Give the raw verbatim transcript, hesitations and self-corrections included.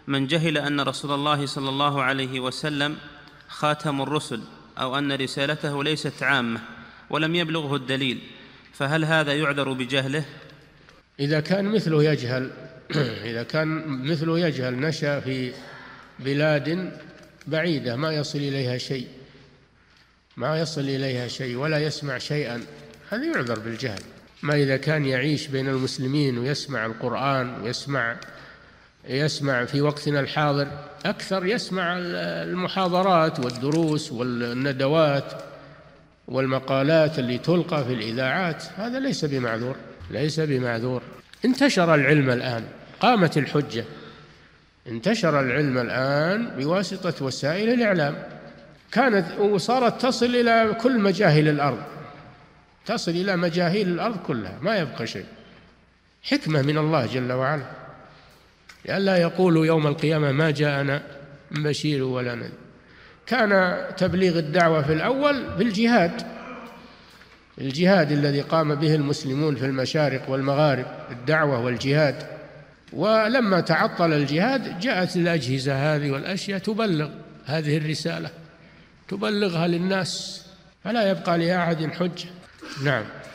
من جهل أن رسول الله صلى الله عليه وسلم خاتم الرسل أو أن رسالته ليست عامة ولم يبلغه الدليل، فهل هذا يعذر بجهله؟ إذا كان مثله يجهل إذا كان مثله يجهل نشأ في بلاد بعيدة ما يصل إليها شيء ما يصل إليها شيء ولا يسمع شيئا، هذا يعذر بالجهل. ما إذا كان يعيش بين المسلمين ويسمع القرآن ويسمع يسمع في وقتنا الحاضر أكثر، يسمع المحاضرات والدروس والندوات والمقالات اللي تلقى في الإذاعات، هذا ليس بمعذور ليس بمعذور. انتشر العلم الآن، قامت الحجة، انتشر العلم الآن بواسطة وسائل الإعلام، كانت وصارت تصل إلى كل مجاهل الأرض، تصل إلى مجاهيل الأرض كلها، ما يبقى شيء. حكمة من الله جل وعلا، لئلا يقولوا يوم القيامة ما جاءنا من بشير ولا نذير. كان تبليغ الدعوة في الأول بالجهاد، الجهاد الذي قام به المسلمون في المشارق والمغارب، الدعوة والجهاد. ولما تعطل الجهاد جاءت الأجهزة هذه والأشياء تبلغ هذه الرسالة، تبلغها للناس، فلا يبقى لأحد حجة. نعم.